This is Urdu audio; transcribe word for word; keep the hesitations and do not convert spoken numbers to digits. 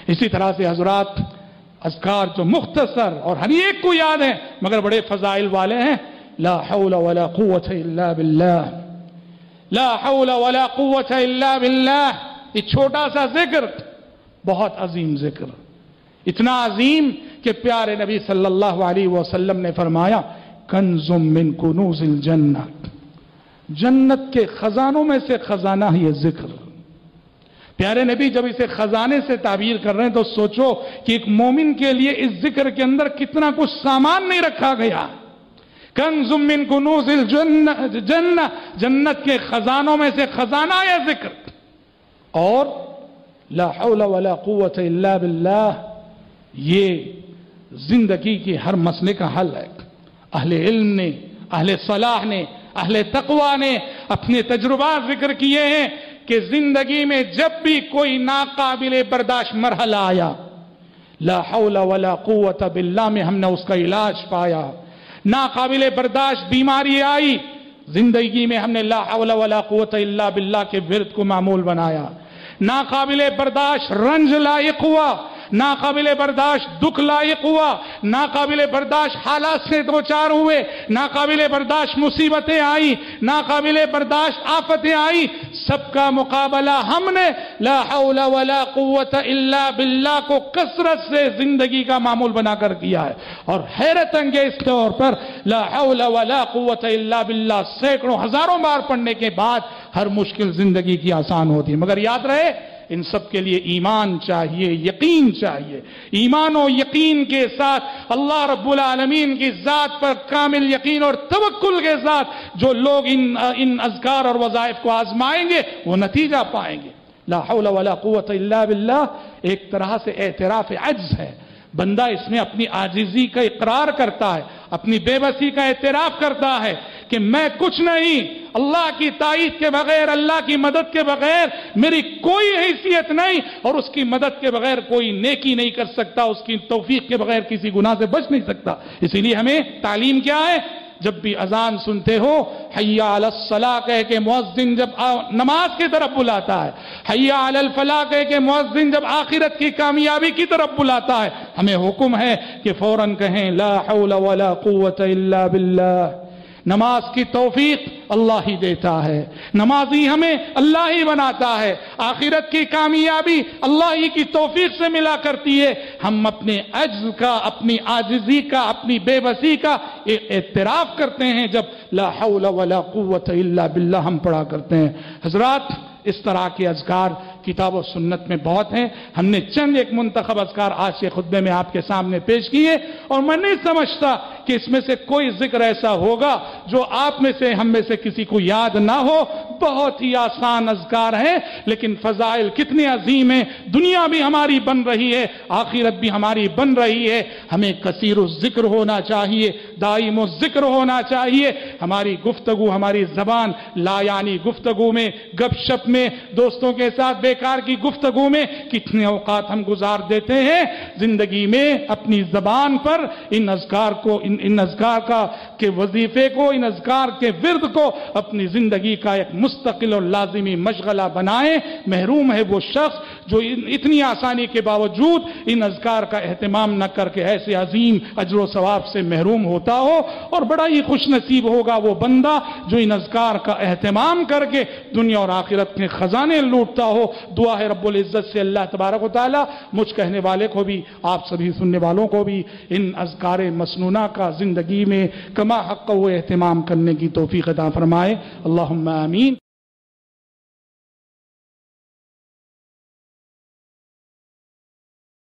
اسی طرح سے حضرات اذکار جو مختصر اور ہر ایک کو یاد ہیں مگر بڑے فضائل والے ہیں، لا حول ولا قوت الا باللہ، لا حول ولا قوت الا باللہ، یہ چھوٹا سا ذکر بہت عظیم ذکر، اتنا عظیم کہ پیارے نبی صلی اللہ علیہ وسلم نے فرمایا کنز من کنوز الجنہ، جنت کے خزانوں میں سے خزانہ ہے یہ ذکر۔ پیارے نبی جب اسے خزانے سے تعبیر کر رہے ہیں تو سوچو کہ ایک مومن کے لیے اس ذکر کے اندر کتنا کچھ سامان نہیں رکھا گیا۔ کنز من کنوز الجنہ، جنہ جنت کے خزانوں میں سے خزانہ یہ ذکر، اور لا حول ولا قوت الا باللہ یہ زندگی کے ہر مسئلے کا حل ہے۔ اہل علم نے، اہل صلاح نے، اہل تقوی نے اپنے تجربات ذکر کیے ہیں کہ زندگی میں جب بھی کوئی ناقابل برداشت مرحلہ آیا، لا حول ولا قوت باللہ میں ہم نے اس کا علاج پایا۔ ناقابل برداشت بیماری آئی، زندگی میں ہم نے لا حول ولا قوت الا باللہ کے ورد کو معمول بنایا۔ ناقابل برداشت رنج لائق ہوا، ناقابل برداشت دکھ لائق ہوا، ناقابل برداشت حالات سے دوچار ہوئے، ناقابل برداشت مصیبتیں آئی، ناقابل برداشت آفتیں آئی، سب کا مقابلہ ہم نے لا حول ولا قوت الا باللہ کو کثرت سے زندگی کا معمول بنا کر کیا ہے۔ اور حیرت انگیز طور پر لا حول ولا قوت الا باللہ سینکڑوں ہزاروں بار پڑھنے کے بعد ہر مشکل زندگی کی آسان ہوتی ہے۔ مگر یاد رہے ان سب کے لیے ایمان چاہیے، یقین چاہیے۔ ایمان و یقین کے ساتھ اللہ رب العالمین کی ذات پر کامل یقین اور توکل کے ساتھ جو لوگ ان ان اذکار اور وظائف کو آزمائیں گے وہ نتیجہ پائیں گے۔ لا حول ولا قوت الا باللہ ایک طرح سے اعتراف عجز ہے، بندہ اس میں اپنی عاجزی کا اقرار کرتا ہے، اپنی بے بسی کا اعتراف کرتا ہے کہ میں کچھ نہیں، اللہ کی تائید کے بغیر، اللہ کی مدد کے بغیر میری کوئی حیثیت نہیں، اور اس کی مدد کے بغیر کوئی نیکی نہیں کر سکتا، اس کی توفیق کے بغیر کسی گناہ سے بچ نہیں سکتا۔ اسی لیے ہمیں تعلیم کیا ہے؟ جب بھی اذان سنتے ہو حی علی الصلاۃ کہہ کے مؤذن جب نماز کی طرف بلاتا ہے، حی علی الفلاح کہہ کے مؤذن جب آخرت کی کامیابی کی طرف بلاتا ہے، ہمیں حکم ہے کہ فوراً کہیں لا حول ولا قوت الا باللہ۔ نماز کی توفیق اللہ ہی دیتا ہے، نمازی ہمیں اللہ ہی بناتا ہے، آخرت کی کامیابی اللہ ہی کی توفیق سے ملا کرتی ہے۔ ہم اپنے عجز کا، اپنی عاجزی کا، اپنی بے بسی کا اعتراف کرتے ہیں جب لا حول ولا قوت الا باللہ ہم پڑھا کرتے ہیں۔ حضرات اس طرح کے اذکار کتاب و سنت میں بہت ہیں، ہم نے چند ایک منتخب اذکار آج کے خطبے میں آپ کے سامنے پیش کیے، اور میں نہیں سمجھتا کہ اس میں سے کوئی ذکر ایسا ہوگا جو آپ میں سے، ہم میں سے کسی کو یاد نہ ہو۔ بہت ہی آسان اذکار ہیں لیکن فضائل کتنے عظیم ہیں، دنیا بھی ہماری بن رہی ہے، آخرت بھی ہماری بن رہی ہے۔ ہمیں کثیر الذکر ہونا چاہیے، دائم الذکر ہونا چاہیے۔ ہماری گفتگو، ہماری زبان لا یعنی گفتگو میں، گپ شپ میں، دوستوں کے ساتھ بیکار کی گفتگو میں کتنے اوقات ہم گزار دیتے ہیں۔ زندگی میں اپنی زبان پر ان اذکار کو، ان ان اذکار کا کے وظیفے کو، ان اذکار کے ورد کو اپنی زندگی کا ایک مستقل اور لازمی مشغلہ بنائیں۔ محروم ہے وہ شخص جو اتنی آسانی کے باوجود ان اذکار کا اہتمام نہ کر کے ایسے عظیم اجر و ثواب سے محروم ہوتا ہو، اور بڑا ہی خوش نصیب ہوگا وہ بندہ جو ان اذکار کا اہتمام کر کے دنیا اور آخرت کے خزانے لوٹتا ہو۔ دعا ہے رب العزت سے اللہ تبارک و تعالی مجھ کہنے والے کو بھی، آپ سبھی سننے والوں کو بھی ان اذکار مسنونہ کا زندگی میں کما حق و اہتمام کرنے کی توفیق عطا فرمائے۔ اللہم آمین۔